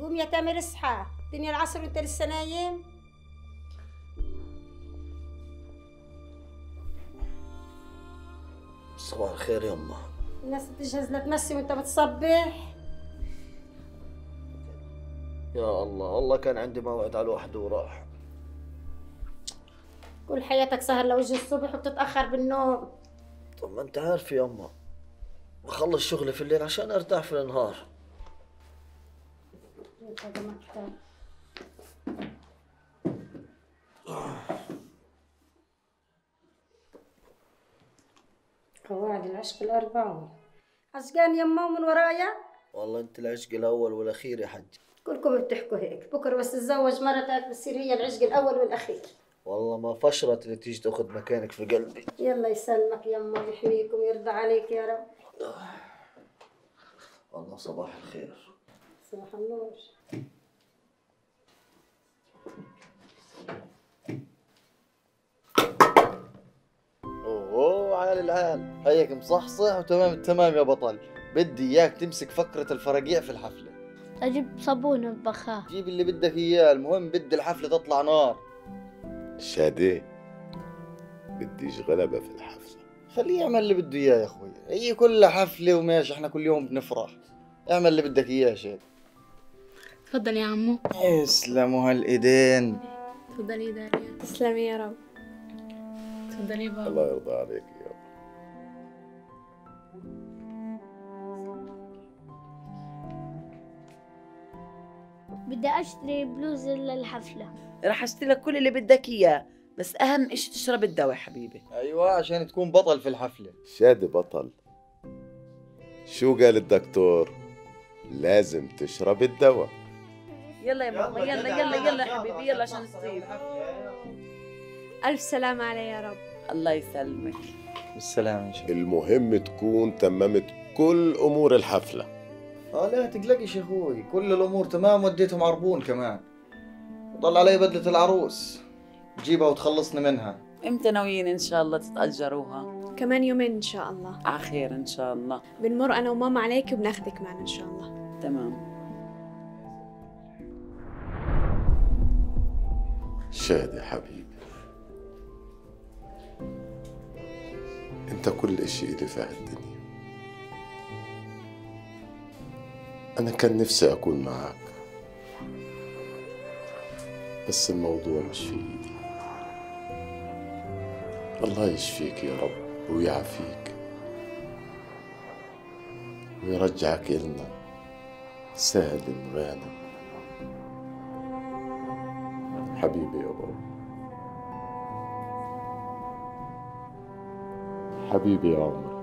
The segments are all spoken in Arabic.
قوم يا تامر اصحى، الدنيا العصر وانت لسه نايم. صباح الخير يما. الناس بتجهز لتمسي وانت بتصبح. يا الله والله كان عندي موعد على الواحد وراح. كل حياتك سهر لوجه الصبح وبتتأخر بالنوم. طب ما انت عارف يما، بخلص شغلي في الليل عشان ارتاح في النهار. قواعد العشق الأربعون. عشقان يما ومن ورايا. والله انت العشق الاول والاخير يا حج. كلكم بتحكوا هيك، بكره بس تتزوج مرتك بتصير هي العشق الأول والأخير. والله ما فشرت اللي تيجي تاخذ مكانك في قلبي. يلا يسلمك يما ويحميكم ويرضى عليك يا رب. والله صباح الخير. صباح النور. اوه عال العال، هيك مصحصح وتمام التمام يا بطل. بدي اياك تمسك فقرة الفرقيع في الحفلة. أجيب صابون البخار. جيب اللي بدك اياه، المهم بدي الحفلة تطلع نار. شادي بديش غلبة في الحفلة. خليه يعمل اللي بده اياه يا اخوي، هي كلها حفلة وماشي، احنا كل يوم بنفرح. اعمل اللي بدك اياه شيء. تفضل يا عمو. يسلموا هالايدين. تفضلي داليا. تسلمي يا رب. تفضلي بابا. الله يرضى عليك يا رب. بدي أشتري بلوز للحفلة. رح اشتري لك كل اللي بدك اياه، بس اهم اشي تشرب الدواء حبيبي. ايوه عشان تكون بطل في الحفلة. شادي بطل. شو قال الدكتور؟ لازم تشرب الدواء. يلا يا ماما، يلا يلا يلا حبيبي، يلا عشان نصير. ألف سلامة عليه يا رب. الله يسلمك. بالسلامة ان شاء الله. المهم تكون تممت كل أمور الحفلة. لا تقلقش يا اخوي، كل الامور تمام، وديتهم عربون كمان. وضل علي بدلة العروس، جيبها وتخلصني منها. امتى ناويين ان شاء الله تتأجروها؟ كمان يومين إن شاء الله. على خير ان شاء الله. بنمر أنا وماما عليك وبناخدك معنا إن شاء الله. تمام. شادي حبيبي، انت كل اشي إلي في هالدنيا. انا كان نفسي اكون معك، بس الموضوع مش في ايدي. الله يشفيك يا رب ويعافيك ويرجعك إلنا سالم غانم. حبيبي يا بابا، حبيبي يا عمر.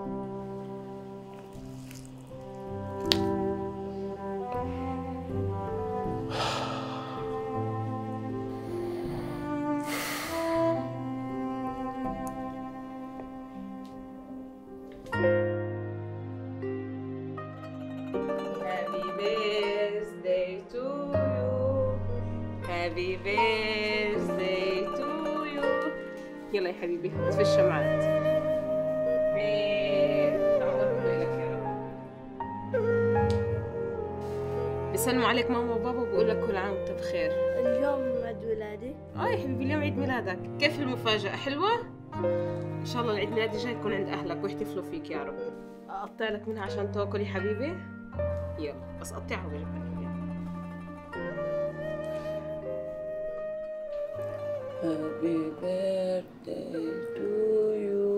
Happy birthday to you. Happy birthday to you. يلا يا حبيبي اطفي الشمعات. بيسلموا عليك ماما وبابا وبقول لك كل عام وانت بخير. اليوم عيد ولادي. يا حبيبي اليوم عيد ميلادك، كيف المفاجأة حلوة؟ إن شاء الله العيد ميلاد الجاي يكون عند أهلك ويحتفلوا فيك يا رب. أقطع لك منها عشان تاكل يا حبيبي؟ يلا بس قطعها وبجيب لك إياها. Happy birthday to you.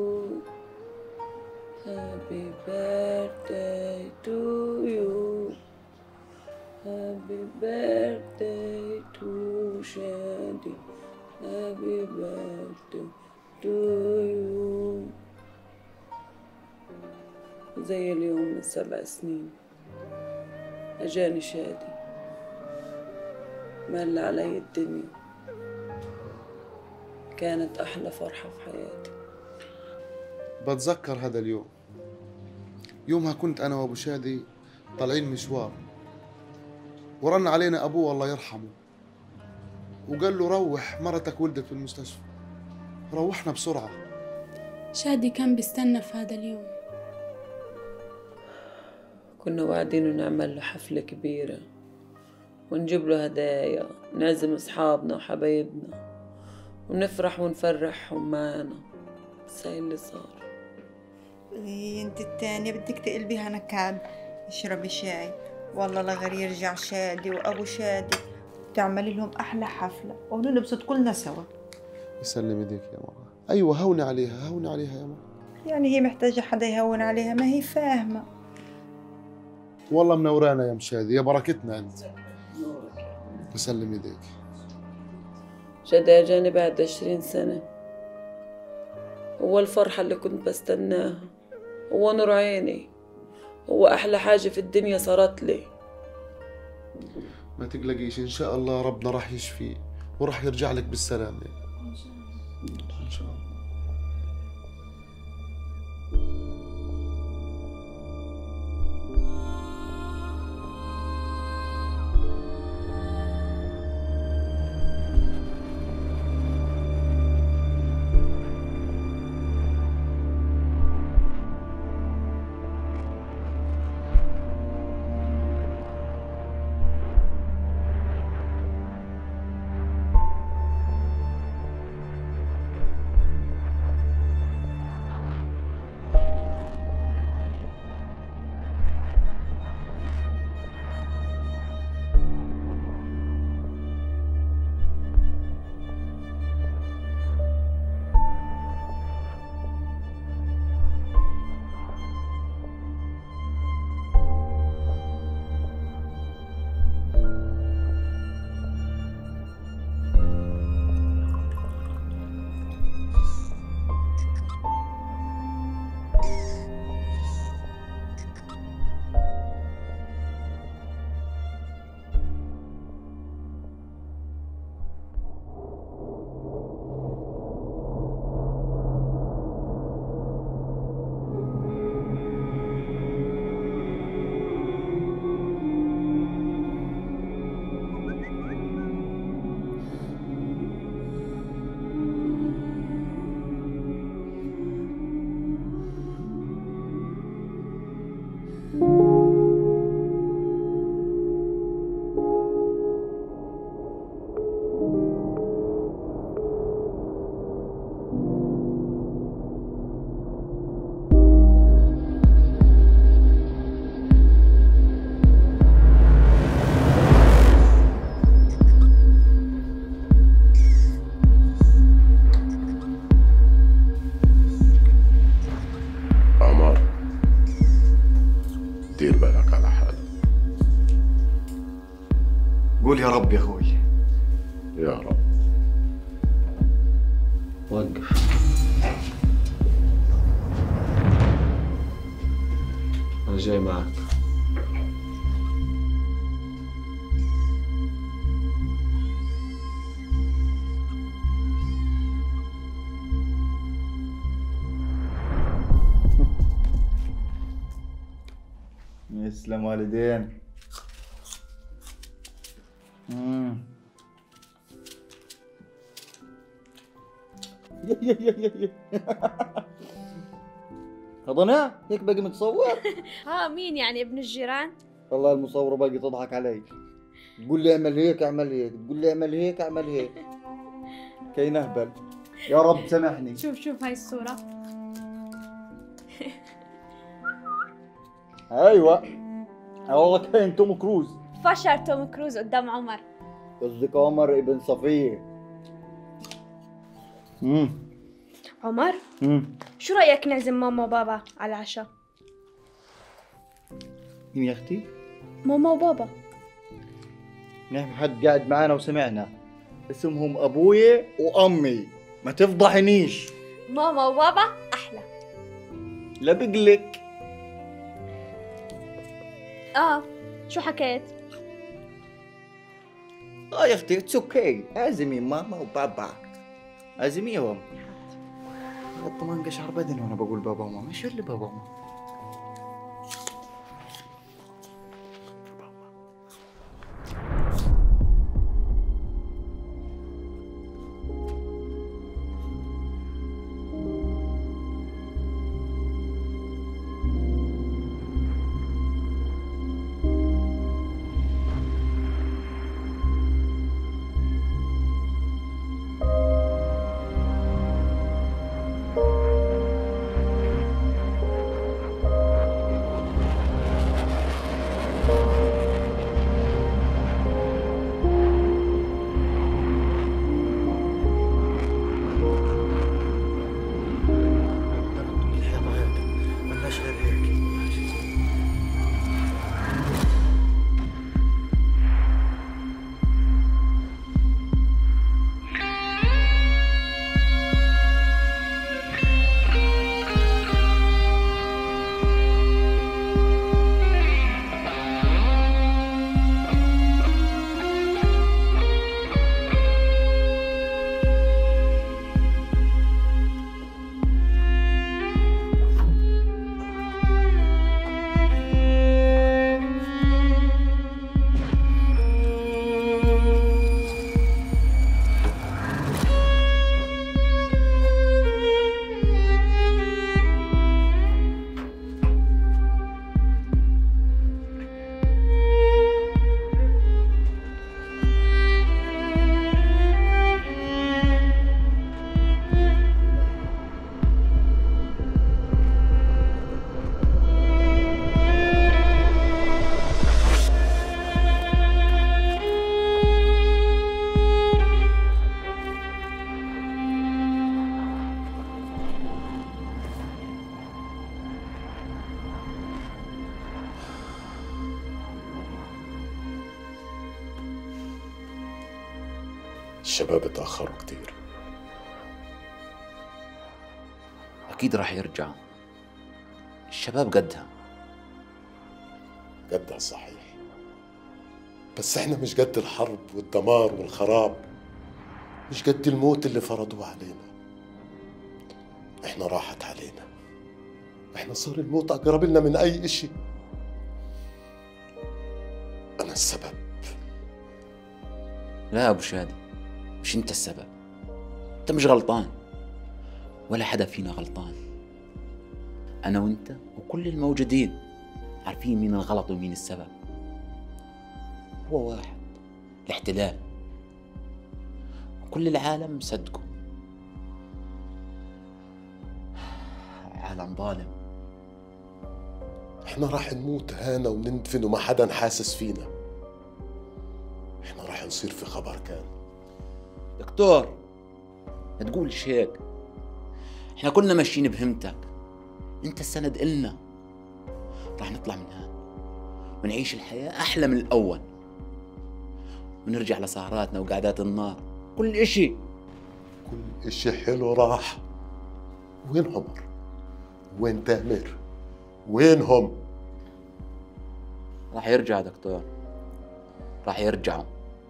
Happy birthday to you. Happy birthday to Shadi. Happy birthday to you. زي اليوم من 7 سنين أجاني شادي، مل علي الدنيا، كانت أحلى فرحة في حياتي. بتذكر هذا اليوم، يومها كنت أنا وأبو شادي طالعين مشوار، ورن علينا أبوه الله يرحمه وقال له روح مرتك ولدت في المستشفى. روحنا بسرعة. شادي كان بيستنى في هذا اليوم. كنا واعدين نعمل له حفلة كبيرة ونجيب له هدايا، نعزم أصحابنا وحبايبنا ونفرح ونفرحهم معانا. بس هاي اللي صار. انت التانية بدك تقلبيها نكد، اشربي شاي والله لغير يرجع شادي وابو شادي، تعملي لهم احلى حفلة وننبسط كلنا سوا. يسلم ايديك يا مرة. ايوه هوني عليها، هوني عليها يا مرة. يعني هي محتاجة حدا يهون عليها، ما هي فاهمة. والله منورانا يا مشادي، يا بركتنا انت. يسلم ايديك. شادي اجاني بعد 20 سنة، هو الفرحة اللي كنت بستناها، هو نور عيني، هو أحلى حاجة في الدنيا صارت لي. ما تقلقيش، إن شاء الله ربنا راح يشفيه وراح يرجع لك بالسلامة إن شاء الله. دير بالك على حالك. قول يا رب يا اخوي. يا رب. وقف. أنا جاي معك. يسلم والدين. هضنا هيك باقي متصور؟ ها مين يعني ابن الجيران؟ والله المصورة باقي تضحك علي، تقول لي اعمل هيك اعمل هيك، تقول لي اعمل هيك اعمل هيك، كي نهبل. يا رب سامحني. شوف هاي الصورة. ايوه والله كاين توم كروز. فشر توم كروز قدام عمر. قصدك عمر ابن صفية. عمر شو رأيك نعزم ماما وبابا على العشاء؟ مين يا اختي؟ ماما وبابا. نحن حد قاعد معانا وسمعنا، اسمهم ابويا وامي، ما تفضحنيش. ماما وبابا احلى. لا بقلك. شو حكيت؟ يا اختي اتس اوكي، اعزمي ماما وبابا، اعزميهم. طبعا قشعر بدني وانا بقول بابا وماما، ايش اللي بابا وماما؟ الشباب اتأخروا كتير. أكيد راح يرجعوا، الشباب قدها. قدها صحيح، بس احنا مش قد الحرب والدمار والخراب، مش قد الموت اللي فرضوه علينا. احنا راحت علينا، احنا صار الموت أقرب لنا من أي إشي. أنا السبب. لا يا أبو شادي، مش أنت السبب، أنت مش غلطان، ولا حدا فينا غلطان. أنا وأنت وكل الموجودين عارفين مين الغلط ومين السبب. هو واحد، الاحتلال، وكل العالم مصدقه. عالم ظالم. احنا راح نموت هانا ونندفن وما حدا حاسس فينا. احنا راح نصير في خبر كان. دكتور ما تقولش هيك، احنا كلنا ماشيين بهمتك، انت السند إلنا. راح نطلع من هان ونعيش الحياة أحلى من الأول، ونرجع لسهراتنا وقعدات النار. كل إشي حلو راح. وين عمر؟ وين تامر؟ وينهم؟ راح يرجع دكتور، راح يرجعوا.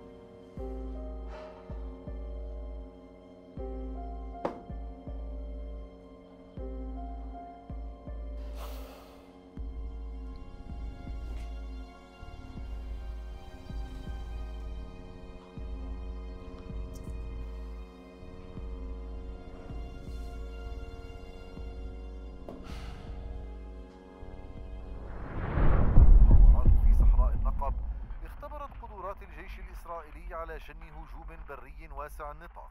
على شن هجوم بري واسع النطاق.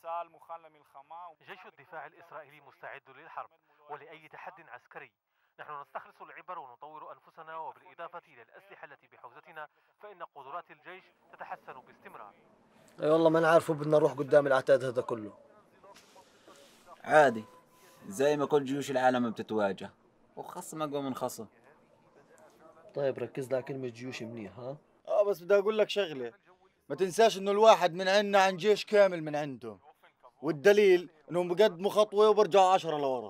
جيش الدفاع الإسرائيلي مستعد للحرب ولأي تحد عسكري. نحن نستخلص العبر ونطور أنفسنا، وبالإضافة إلى الأسلحة التي بحوزتنا فإن قدرات الجيش تتحسن باستمرار. اي والله ما نعرفه، بدنا نروح قدام العتاد هذا كله. عادي، زي ما كل جيوش العالم بتتواجه، وخصم أقوى من خصم. طيب ركز لها كلمة جيوش منيح ها؟ بس بدي اقول لك شغلة، ما تنساش انه الواحد من عنا عن جيش كامل من عندهم، والدليل انهم بقدموا خطوة وبرجعوا 10 لورا.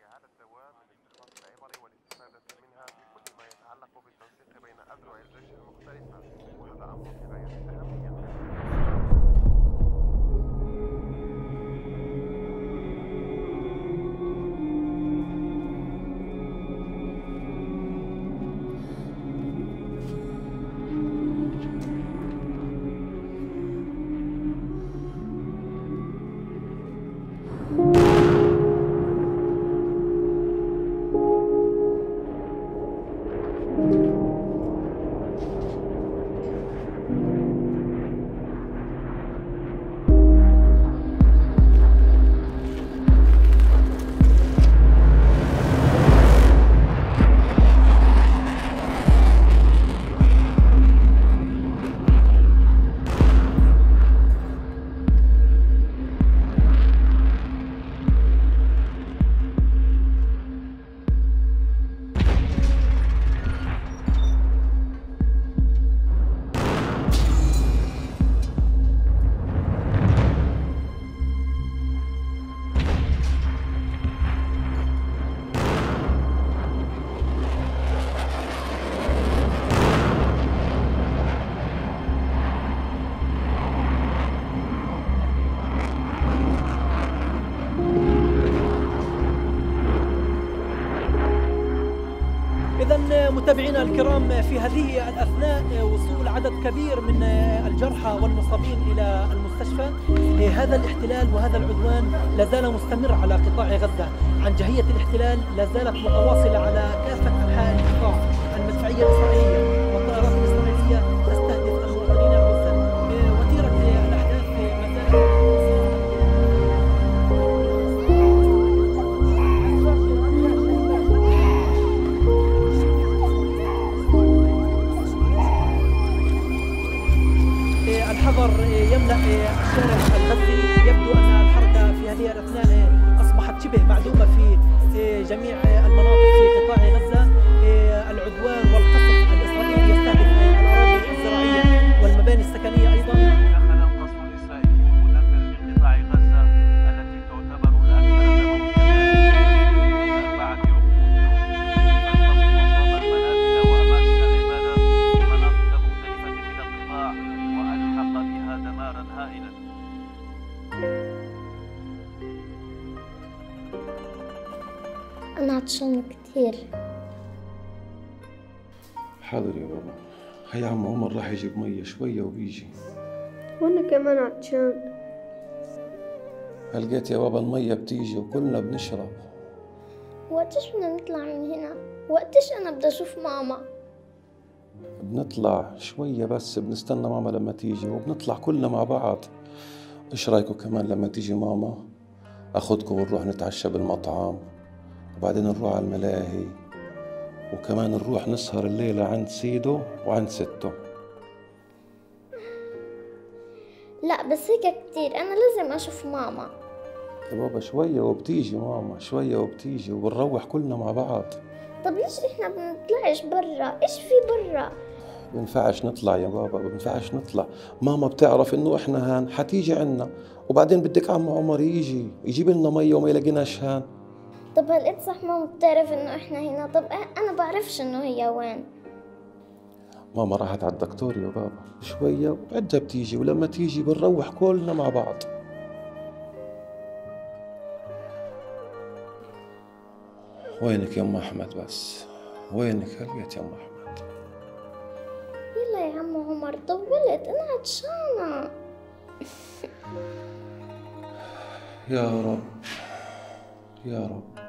متابعينا الكرام، في هذه الأثناء وصول عدد كبير من الجرحى والمصابين إلى المستشفى. هذا الاحتلال وهذا العدوان لا زال مستمر على قطاع غزة. عنجهية الاحتلال لا زالت متواصلة على كافة أنحاء القطاع. المدفعية الإسرائيلية والطائرات الإسرائيلية تستهدف المواطنين الغزة. وتيرة الأحداث ما زالت. الحذر يملأ الشارع الغزي. يبدو أن الحركة في هذه الأثناء أصبحت شبه معدومة في جميع المناطق في قطاع غزة. العدوان والقصف الإسرائيلي يستهدف الأراضي الزراعية والمباني السكنية أيضا. دخل القصف الإسرائيلي عطشان كتير. حاضر يا بابا. هيا عم عمر راح يجيب مية شوية وبيجي. وأنا كمان عطشان. لقيت يا بابا المية بتيجي وكلنا بنشرب. وقتش بدنا نطلع من هنا؟ وقتش أنا بدي أشوف ماما؟ بنطلع شوية بس، بنستنى ماما لما تيجي وبنطلع كلنا مع بعض. ايش رايكم كمان لما تيجي ماما اخدكم ونروح نتعشى بالمطعم، وبعدين نروح على الملاهي، وكمان نروح نسهر الليلة عند سيدو وعند ستو. لا بس هيك كتير، أنا لازم أشوف ماما. يا بابا شوية وبتيجي ماما، شوية وبتيجي وبنروح كلنا مع بعض. طب ليش إحنا بنطلعش برا؟ إيش في برا؟ بنفعش نطلع يا بابا، بنفعش نطلع. ماما بتعرف إنه إحنا هان حتيجي عنا، وبعدين بدك عم عمر يجي يجيب لنا مية وما يلاقيناش هان. طب هل صح ماما بتعرف إنه إحنا هنا؟ طب أنا بعرفش إنه هي وين. ماما راحت على الدكتور يا بابا شوية وعدها بتيجي، ولما تيجي بنروح كلنا مع بعض. وينك يا ام احمد بس؟ وينك هلقيت يا ام احمد؟ يلا يا عم عمر طولت، انا عطشانة. يا رب يا رب.